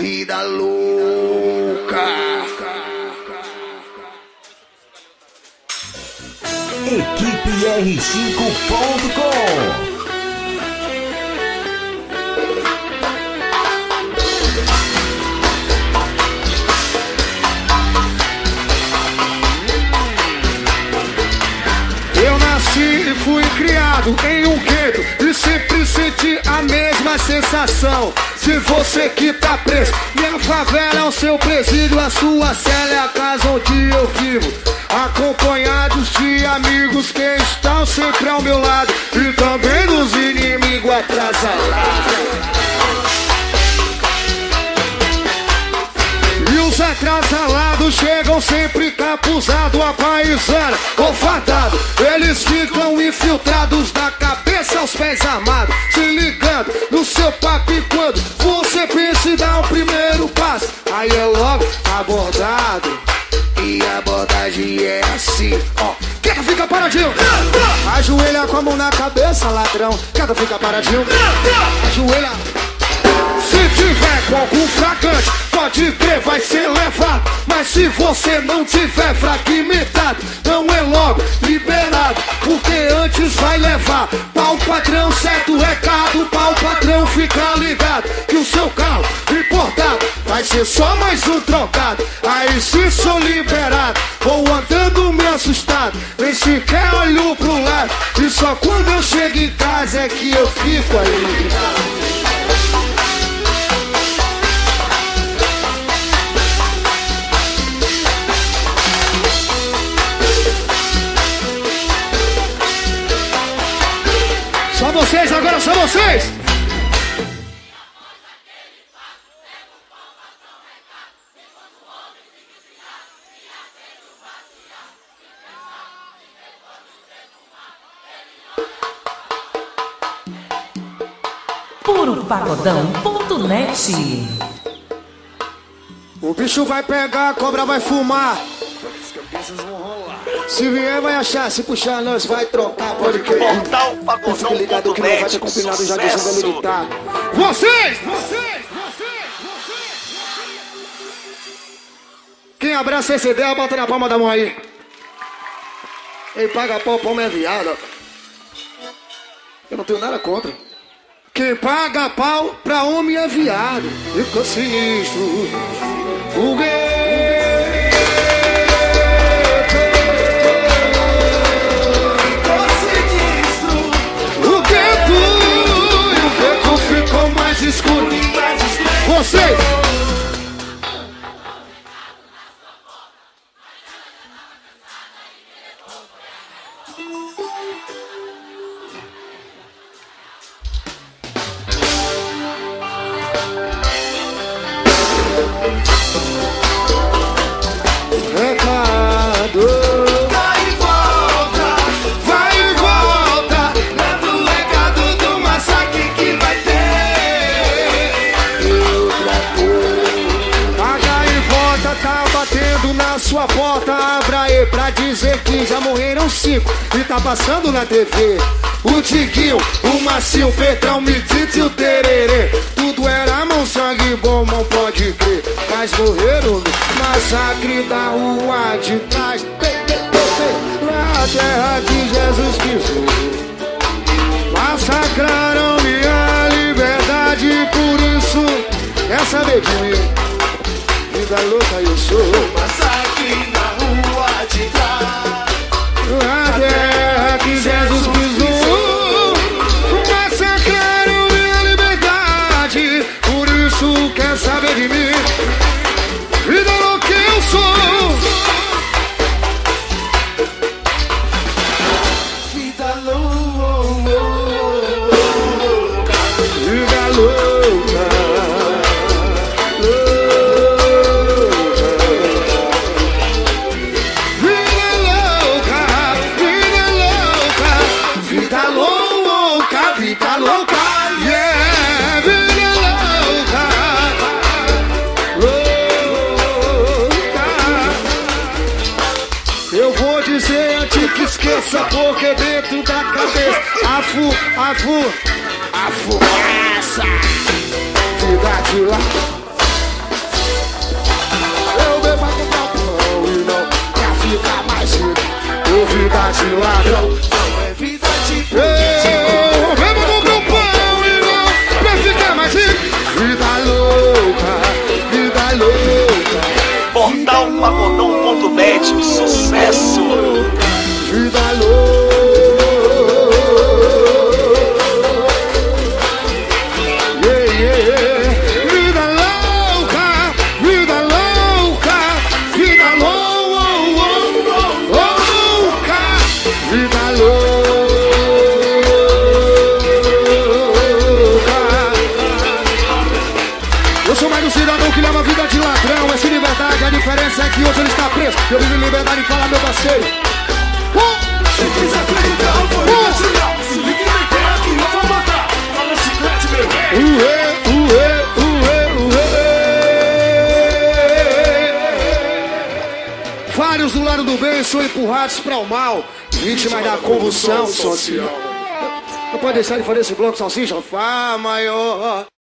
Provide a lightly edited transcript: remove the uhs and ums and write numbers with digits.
vida louca. Equipe R5.com. E fui criado em um gueto e sempre senti a mesma sensação. Se você que tá preso, minha favela é o seu presídio, a sua cela é a casa onde eu vivo, acompanhados de amigos que estão sempre ao meu lado e também dos inimigos atrasalados. E os atrasalados chegam sempre capuzados, a paisana ou fardado. Eles ficam infiltrados da cabeça aos pés armados, se ligando no seu papo e quando você pensa em dar o primeiro passo, aí é logo abordado. E a abordagem é assim, ó. Quieto, fica paradinho. Ajoelha com a mão na cabeça, ladrão. Quieto, fica paradinho. Ajoelha. Se tiver com algum fragante, pode crer, vai ser levado. Mas se você não tiver fragmentado, não é logo liberado, porque antes vai levar pau padrão, certo recado. Pau padrão, fica ligado que o seu carro importado vai ser só mais um trocado. Aí se sou liberado, vou andando meio assustado, nem sequer olho pro lado. E só quando eu chego em casa é que eu fico ali. Só vocês, agora só vocês! Puropagodão.net. O bicho vai pegar, a cobra vai fumar. Se vier vai achar, se puxar nós vai trocar, pode crer. Portal Fique ligado que não vai ter compilado já dizendo ele ditado. Vocês! Quem abraça essa ideia, bota na palma da mão aí. Ei, paga pau, palma é viado. Eu não tenho nada contra. Quem paga pau pra homem é viado. Ficou sinistro. O escuro. Vocês! Recado. Vai e volta, leva o legado do massacre que vai ter. Tá batendo na sua porta, abra aí pra dizer que já morreram 5 e tá passando na TV. O Tiguinho, o Macio, o Petrão, o Mitite e o Tererê. Tudo era mão, sangue bom, não pode crer. Mas morreram no massacre da rua de trás. Na terra que Jesus pisou. Massacraram minha liberdade, por isso quer saber de mim. Vida louca eu sou. Massacre na rua de trás. Na terra que Jesus pisou. Massacraram minha liberdade, por isso quer saber de mim. Vida louca eu sou. Vida louca. Vida louca. Vida louca, yeah, vida louca, louca. Eu vou dizer antes que esqueça, porque dentro da cabeça a fumaça. Vida de lá, de ladrão. Não é vida de Vamos no meu pão, irmão, pra ficar mais rico. Vida louca, vida louca. Portal Pagodão.net, sucesso! Vida louca. Yeah, yeah. Vida louca, vida louca, vida louca, vida louca. Eu sou mais um cidadão que leva a vida de ladrão. Essa liberdade, a diferença é que hoje ele está preso. Eu vivo em liberdade e fala, meu parceiro. Se quiser acreditar, eu vou engatilhar. Se liga em ideia que eu vou matar. Fala chiclete, meu rei. Vários do lado do bem são empurrados para o mal, vítimas da convulsão social. Não pode deixar de fazer esse bloco, salsicha. Fá maior.